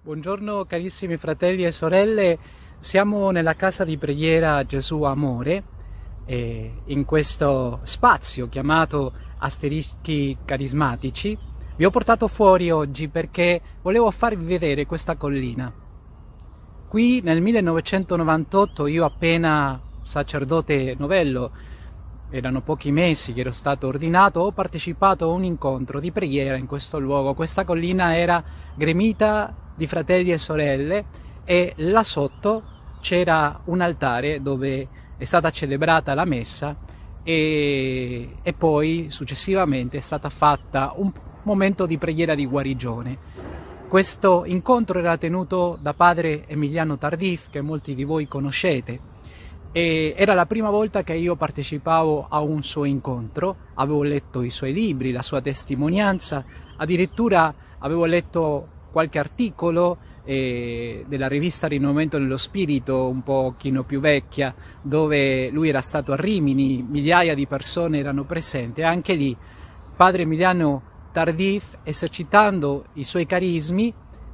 Buongiorno carissimi fratelli e sorelle, siamo nella casa di preghiera Gesù Amore in questo spazio chiamato Asterischi Carismatici. Vi ho portato fuori oggi perché volevo farvi vedere questa collina. Qui nel 1998 io, appena sacerdote novello, erano pochi mesi che ero stato ordinato, ho partecipato a un incontro di preghiera in questo luogo. Questa collina era gremita di fratelli e sorelle e là sotto c'era un altare dove è stata celebrata la messa e poi successivamente è stata fatta un momento di preghiera di guarigione. Questo incontro era tenuto da padre Emiliano Tardif, che molti di voi conoscete, e era la prima volta che io partecipavo a un suo incontro. Avevo letto i suoi libri, la sua testimonianza, addirittura avevo letto qualche articolo della rivista Rinnovamento nello Spirito, un pochino più vecchia, dove lui era stato a Rimini, migliaia di persone erano presenti, e anche lì padre Emiliano Tardif, esercitando i suoi carismi,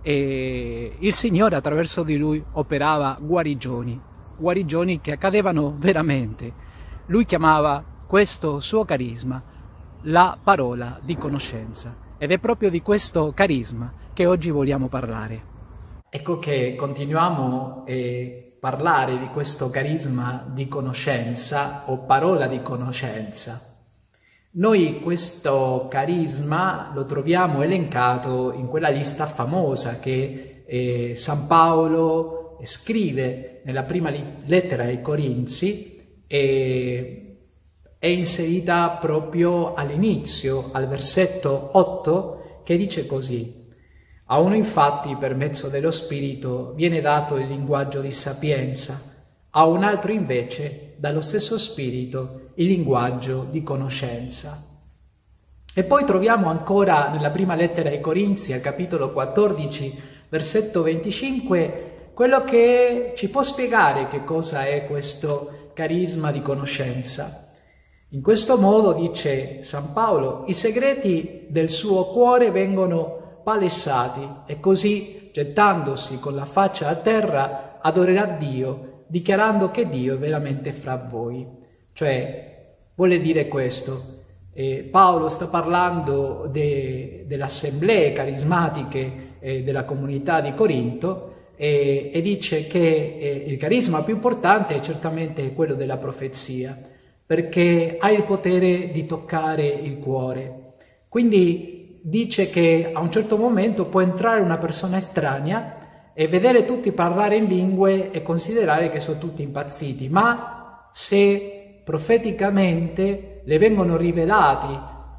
il Signore attraverso di lui operava guarigioni che accadevano veramente. Lui chiamava questo suo carisma la parola di conoscenza, ed è proprio di questo carisma che oggi vogliamo parlare. Ecco che continuiamo a parlare di questo carisma di conoscenza o parola di conoscenza. Noi questo carisma lo troviamo elencato in quella lista famosa che San Paolo scrive nella prima lettera ai Corinzi, e è inserita proprio all'inizio, al versetto 8, che dice così: a uno infatti per mezzo dello Spirito viene dato il linguaggio di sapienza, a un altro invece dallo stesso Spirito il linguaggio di conoscenza. E poi troviamo ancora nella prima lettera ai Corinzi, al capitolo 14, versetto 25, quello che ci può spiegare che cosa è questo carisma di conoscenza. In questo modo, dice San Paolo, i segreti del suo cuore vengono palesati e così, gettandosi con la faccia a terra, adorerà Dio, dichiarando che Dio è veramente fra voi. Cioè, vuole dire questo. Paolo sta parlando delle assemblee carismatiche della comunità di Corinto, e dice che il carisma più importante è certamente quello della profezia, perché ha il potere di toccare il cuore. Quindi dice che a un certo momento può entrare una persona estranea e vedere tutti parlare in lingue e considerare che sono tutti impazziti, ma se profeticamente le vengono rivelati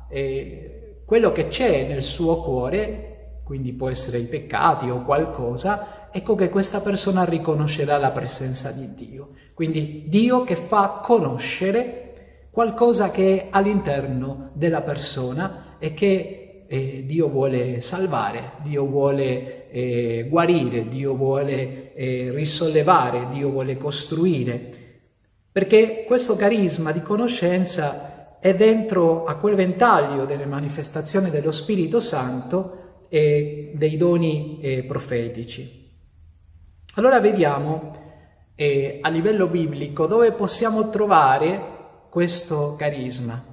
quello che c'è nel suo cuore, quindi può essere i peccati o qualcosa, ecco che questa persona riconoscerà la presenza di Dio. Quindi Dio che fa conoscere qualcosa che è all'interno della persona e che Dio vuole salvare, Dio vuole guarire, Dio vuole risollevare, Dio vuole costruire. Perché questo carisma di conoscenza è dentro a quel ventaglio delle manifestazioni dello Spirito Santo e dei doni profetici. Allora vediamo a livello biblico dove possiamo trovare questo carisma,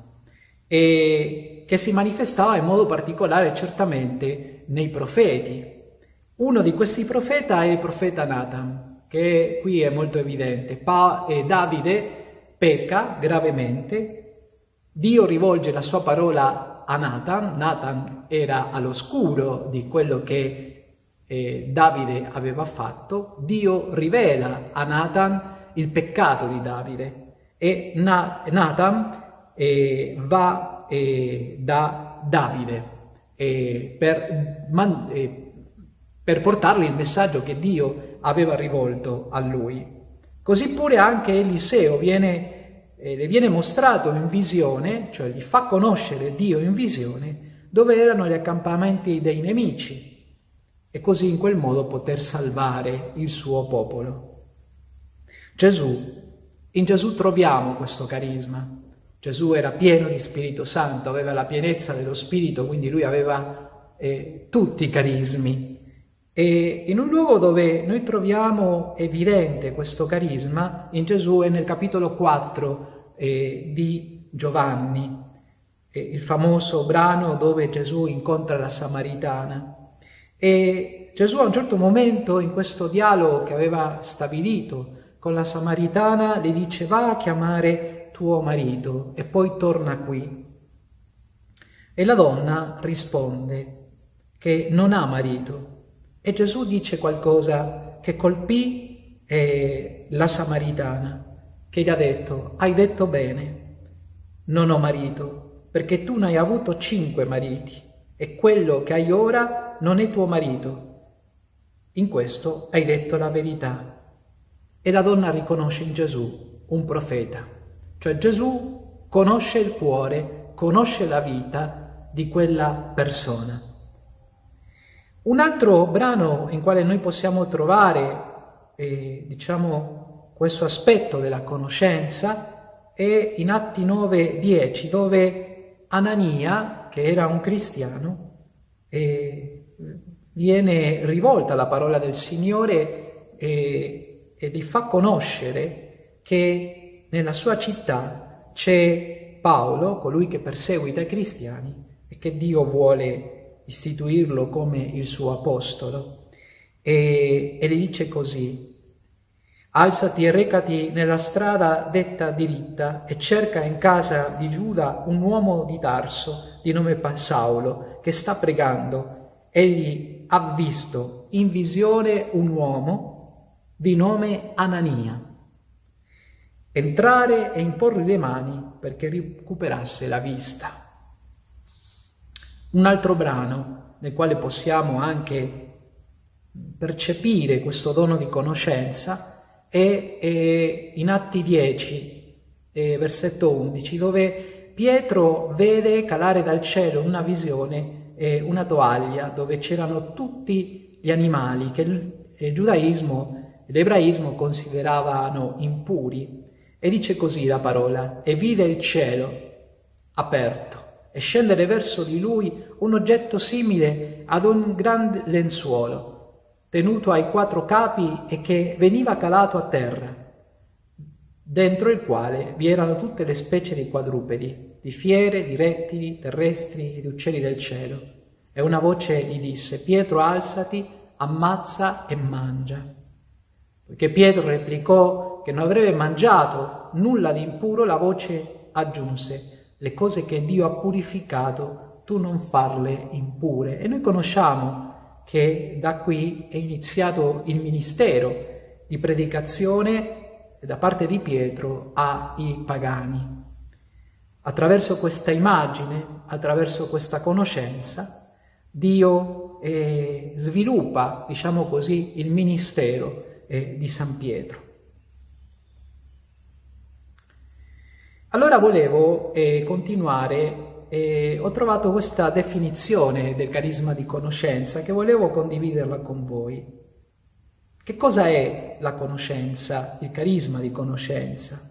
che si manifestava in modo particolare certamente nei profeti. Uno di questi profeti è il profeta Nathan, che qui è molto evidente. Davide pecca gravemente, Dio rivolge la sua parola a Nathan. Nathan era all'oscuro di quello che Davide aveva fatto. Dio rivela a Nathan il peccato di Davide e Nathan va da Davide per portargli il messaggio che Dio aveva rivolto a lui. Così pure anche Eliseo le viene mostrato in visione, cioè gli fa conoscere Dio in visione, dove erano gli accampamenti dei nemici, e così in quel modo poter salvare il suo popolo. In Gesù troviamo questo carisma. Gesù era pieno di Spirito Santo, aveva la pienezza dello Spirito, quindi lui aveva tutti i carismi, E in un luogo dove noi troviamo evidente questo carisma in Gesù è nel capitolo 4 di Giovanni, il famoso brano dove Gesù incontra la Samaritana. E Gesù a un certo momento, in questo dialogo che aveva stabilito con la Samaritana, le dice: va a chiamare tuo marito e poi torna qui. E la donna risponde che non ha marito. E Gesù dice qualcosa che colpì la Samaritana, che gli ha detto: hai detto bene, non ho marito, perché tu ne hai avuto 5 mariti e quello che hai ora non è tuo marito. In questo hai detto la verità. E la donna riconosce in Gesù un profeta, cioè Gesù conosce il cuore, conosce la vita di quella persona. Un altro brano in quale noi possiamo trovare, questo aspetto della conoscenza è in Atti 9:10, dove Anania, che era un cristiano, viene rivolta la parola del Signore e gli fa conoscere che nella sua città c'è Paolo, colui che perseguita i cristiani, e che Dio vuole istituirlo come il suo apostolo, e le dice così: alzati e recati nella strada detta diritta e cerca in casa di Giuda un uomo di Tarso di nome Saulo che sta pregando. Egli ha visto in visione un uomo di nome Anania entrare e imporgli le mani perché recuperasse la vista. Un altro brano nel quale possiamo anche percepire questo dono di conoscenza è in Atti 10, versetto 11, dove Pietro vede calare dal cielo una visione, una tovaglia dove c'erano tutti gli animali che il giudaismo e l'ebraismo consideravano impuri. E dice così la parola: e vide il cielo aperto e scendere verso di lui un oggetto simile ad un gran lenzuolo, tenuto ai 4 capi e che veniva calato a terra, dentro il quale vi erano tutte le specie di quadrupedi, di fiere, di rettili terrestri e di uccelli del cielo. E una voce gli disse: Pietro, alzati, ammazza e mangia. Poiché Pietro replicò che non avrebbe mangiato nulla di impuro, la voce aggiunse: le cose che Dio ha purificato, tu non farle impure. E noi conosciamo che da qui è iniziato il ministero di predicazione da parte di Pietro ai pagani. Attraverso questa immagine, attraverso questa conoscenza, Dio sviluppa, diciamo così, il ministero di San Pietro. Allora volevo continuare, ho trovato questa definizione del carisma di conoscenza che volevo condividerla con voi. Che cosa è la conoscenza, il carisma di conoscenza?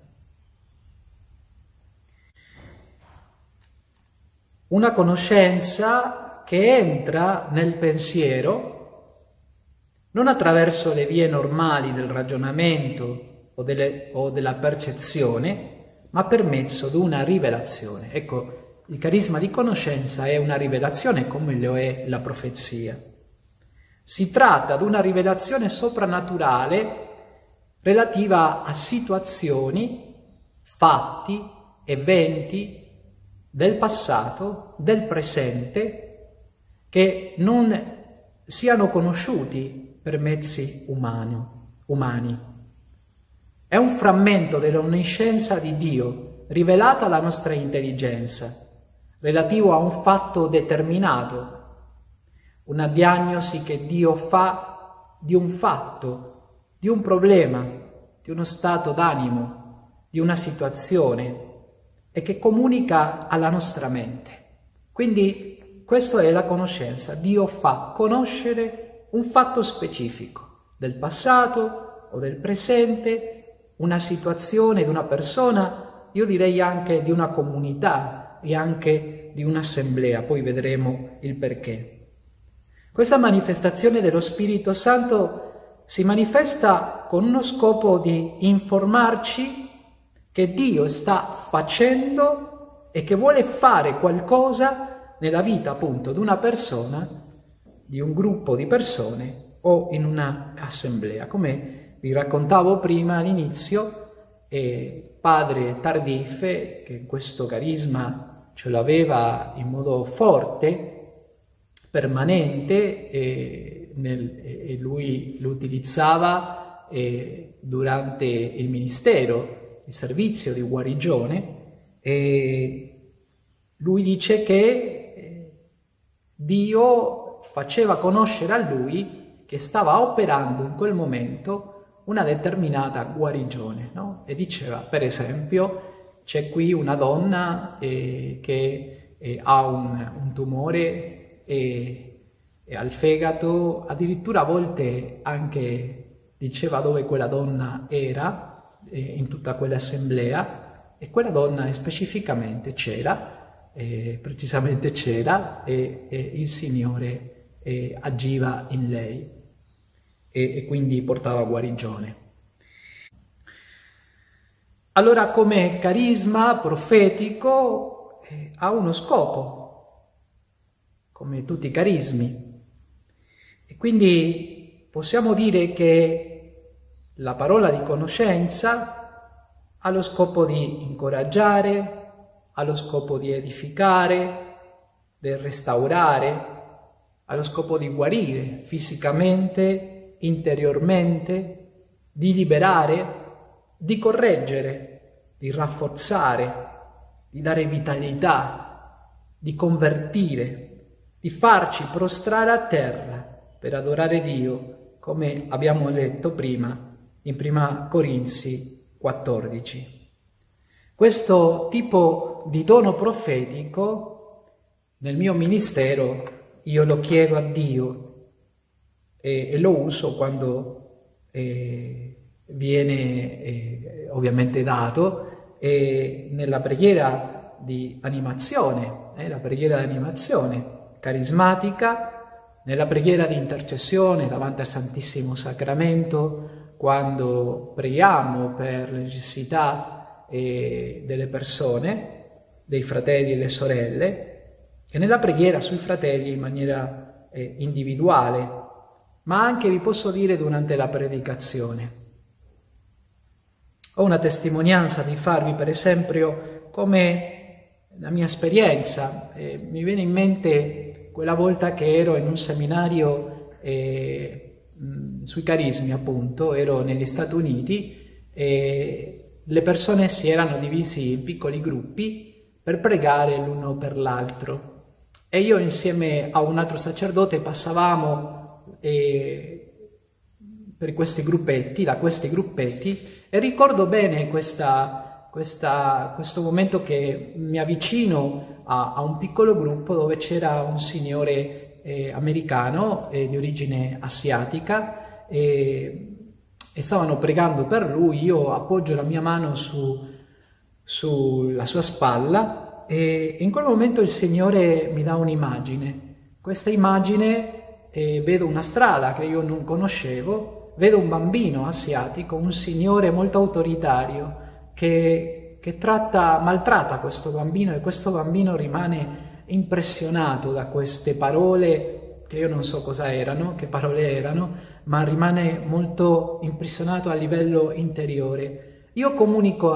Una conoscenza che entra nel pensiero non attraverso le vie normali del ragionamento o della percezione, ma per mezzo di una rivelazione. Ecco, il carisma di conoscenza è una rivelazione come lo è la profezia. Si tratta di una rivelazione soprannaturale relativa a situazioni, fatti, eventi del passato, del presente, che non siano conosciuti per mezzi umani. È un frammento dell'onniscienza di Dio, rivelata alla nostra intelligenza, relativo a un fatto determinato, una diagnosi che Dio fa di un fatto, di un problema, di uno stato d'animo, di una situazione, e che comunica alla nostra mente. Quindi questa è la conoscenza. Dio fa conoscere un fatto specifico del passato o del presente, una situazione di una persona, io direi anche di una comunità e anche di un'assemblea, poi vedremo il perché. Questa manifestazione dello Spirito Santo si manifesta con uno scopo di informarci che Dio sta facendo e che vuole fare qualcosa nella vita appunto di una persona, di un gruppo di persone o in una assemblea. Come vi raccontavo prima all'inizio, padre Tardif, che questo carisma ce l'aveva in modo forte, permanente, e lui lo utilizzava durante il ministero, il servizio di guarigione, e lui dice che Dio faceva conoscere a lui che stava operando in quel momento una determinata guarigione, no? E diceva, per esempio, c'è qui una donna che ha un tumore e al fegato, addirittura a volte anche diceva dove quella donna era in tutta quell'assemblea, e quella donna specificamente c'era, precisamente c'era, e il Signore agiva in lei e quindi portava guarigione. Allora, come carisma profetico ha uno scopo, come tutti i carismi, e quindi possiamo dire che la parola di conoscenza ha lo scopo di incoraggiare, ha lo scopo di edificare, di restaurare, ha lo scopo di guarire fisicamente, interiormente, di liberare, di correggere, di rafforzare, di dare vitalità, di convertire, di farci prostrare a terra per adorare Dio, come abbiamo letto prima in Prima Corinzi 14. Questo tipo di dono profetico nel mio ministero io lo chiedo a Dio e lo uso quando viene ovviamente dato, nella preghiera di animazione, la preghiera di animazione carismatica, nella preghiera di intercessione davanti al Santissimo Sacramento, quando preghiamo per le necessità delle persone, dei fratelli e le sorelle, e nella preghiera sui fratelli in maniera individuale, ma anche, vi posso dire, durante la predicazione. Ho una testimonianza di farvi, per esempio, come la mia esperienza. Mi viene in mente quella volta che ero in un seminario sui carismi, appunto, ero negli Stati Uniti e le persone si erano divisi in piccoli gruppi per pregare l'uno per l'altro, e io insieme a un altro sacerdote passavamo per questi gruppetti, da questi gruppetti, e ricordo bene questo momento che mi avvicino a un piccolo gruppo dove c'era un signore americano di origine asiatica e stavano pregando per lui. Io appoggio la mia mano sulla sua spalla e in quel momento il Signore mi dà un'immagine. Questa immagine, vedo una strada che io non conoscevo, vedo un bambino asiatico, un signore molto autoritario che maltratta questo bambino, e questo bambino rimane impressionato da queste parole che io non so cosa erano, che parole erano, ma rimane molto impressionato a livello interiore. Io comunico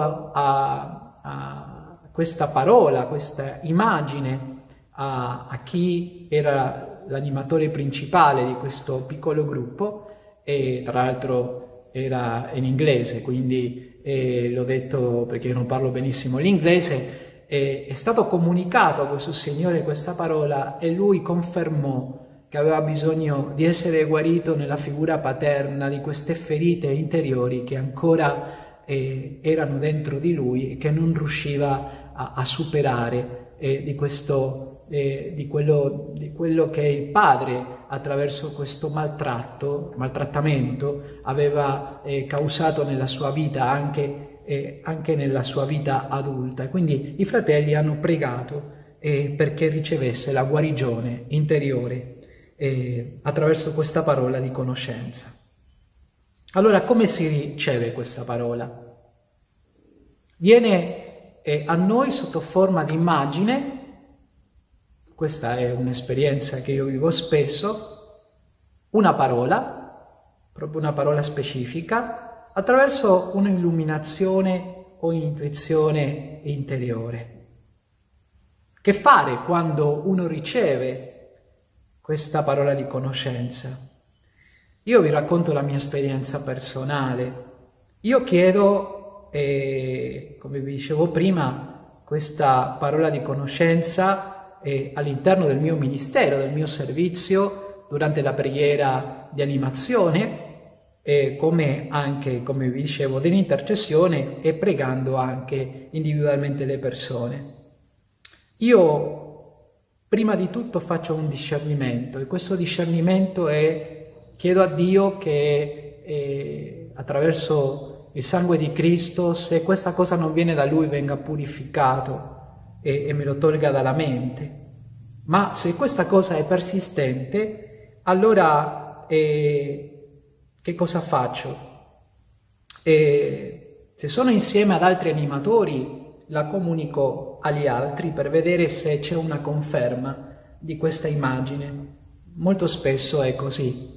a questa parola, questa immagine a chi era l'animatore principale di questo piccolo gruppo, e tra l'altro era in inglese, quindi l'ho detto perché io non parlo benissimo l'inglese, è stato comunicato a questo signore questa parola e lui confermò che aveva bisogno di essere guarito nella figura paterna di queste ferite interiori che ancora erano dentro di lui e che non riusciva a superare, di quello che il padre, attraverso questo maltrattamento, aveva causato nella sua vita, anche nella sua vita adulta. E quindi i fratelli hanno pregato perché ricevesse la guarigione interiore. attraverso questa parola di conoscenza. Allora, come si riceve questa parola? Viene a noi sotto forma di immagine. Questa è un'esperienza che io vivo spesso, una parola, proprio una parola specifica, attraverso un'illuminazione o intuizione interiore. Che fare quando uno riceve questa parola di conoscenza? Io vi racconto la mia esperienza personale. Io chiedo, come vi dicevo prima, questa parola di conoscenza all'interno del mio ministero, del mio servizio, durante la preghiera di animazione, come anche, come vi dicevo, dell'intercessione e pregando anche individualmente le persone. Io prima di tutto faccio un discernimento e questo discernimento chiedo a Dio che attraverso il sangue di Cristo, se questa cosa non viene da Lui, venga purificato e me lo tolga dalla mente. Ma se questa cosa è persistente, allora che cosa faccio? Se sono insieme ad altri animatori, la comunico agli altri per vedere se c'è una conferma di questa immagine. Molto spesso è così.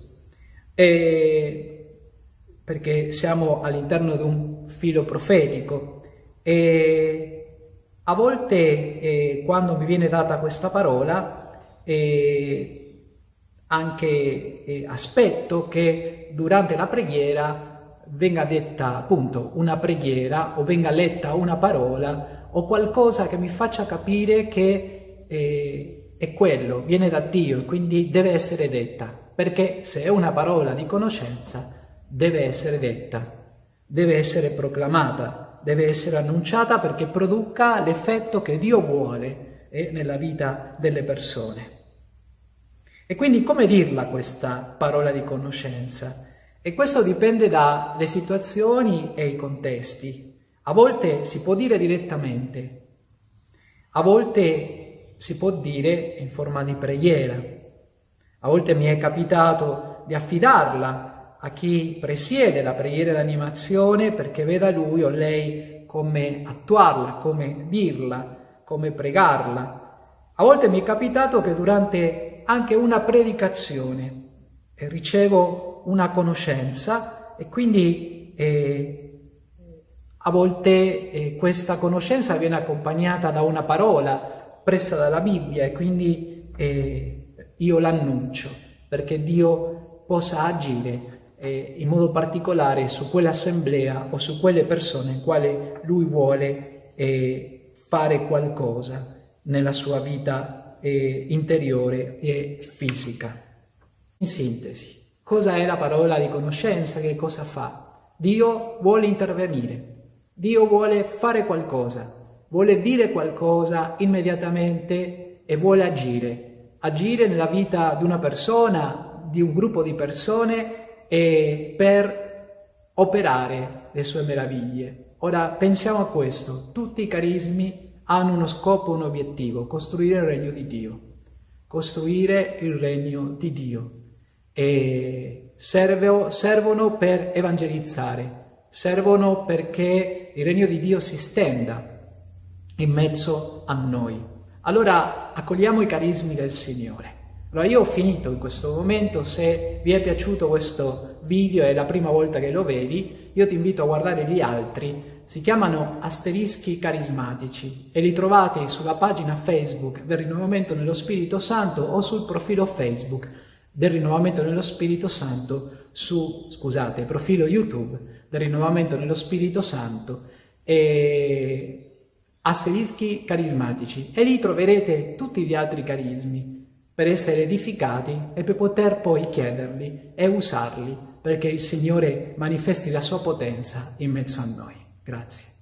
Perché siamo all'interno di un filo profetico e a volte quando mi viene data questa parola anche aspetto che durante la preghiera venga detta appunto una preghiera o venga letta una parola o qualcosa che mi faccia capire che è quello, viene da Dio e quindi deve essere detta, perché se è una parola di conoscenza deve essere detta, deve essere proclamata, deve essere annunciata perché produca l'effetto che Dio vuole nella vita delle persone. E quindi come dirla questa parola di conoscenza? E questo dipende dalle situazioni e i contesti. A volte si può dire direttamente, a volte si può dire in forma di preghiera, a volte mi è capitato di affidarla a chi presiede la preghiera d'animazione perché veda lui o lei come attuarla, come dirla, come pregarla. A volte mi è capitato che durante anche una predicazione ricevo una conoscenza e quindi a volte questa conoscenza viene accompagnata da una parola presa dalla Bibbia e quindi io l'annuncio perché Dio possa agire in modo particolare su quell'assemblea o su quelle persone in quali Lui vuole fare qualcosa nella sua vita interiore e fisica. In sintesi, cosa è la parola di conoscenza? Che cosa fa? Dio vuole intervenire, Dio vuole fare qualcosa, vuole dire qualcosa immediatamente e vuole agire nella vita di una persona, di un gruppo di persone e per operare le sue meraviglie. Ora pensiamo a questo, tutti i carismi hanno uno scopo, un obiettivo, costruire il regno di Dio, costruire il regno di Dio. E servono per evangelizzare, servono perché il regno di Dio si stenda in mezzo a noi. Allora accogliamo i carismi del Signore. Allora io ho finito in questo momento, se vi è piaciuto questo video, è la prima volta che lo vedi, io ti invito a guardare gli altri, si chiamano Asterischi Carismatici e li trovate sulla pagina Facebook del Rinnovamento nello Spirito Santo o sul profilo Facebook del Rinnovamento nello Spirito Santo profilo YouTube del Rinnovamento nello Spirito Santo e Asterischi Carismatici e lì troverete tutti gli altri carismi per essere edificati e per poter poi chiederli e usarli perché il Signore manifesti la sua potenza in mezzo a noi. Grazie.